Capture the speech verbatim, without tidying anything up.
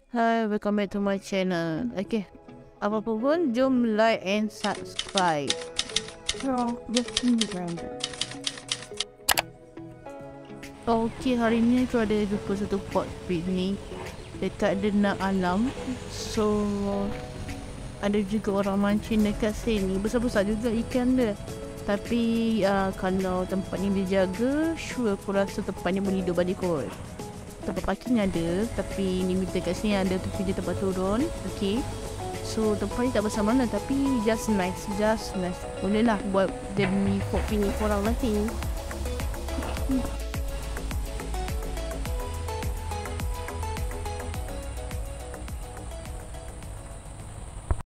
Hi, welcome back to my channel. Okay, apa pun, jom like and subscribe. Okay, hari ni aku ada jumpa satu pot piknik dekat Denai Alam. So, ada juga orang mancing dekat sini. Besar-besar juga ikan dia. Tapi uh, kalau tempat ni dijaga, sure aku rasa tempat ni boleh hidup balik kot. Tempat parking ada, tapi limit kat sini ada tu dia tempat turun. Okay, so tempat ni tak besar mana, tapi just nice, just nice. Boleh lah buat demi kopi ni korang nanti.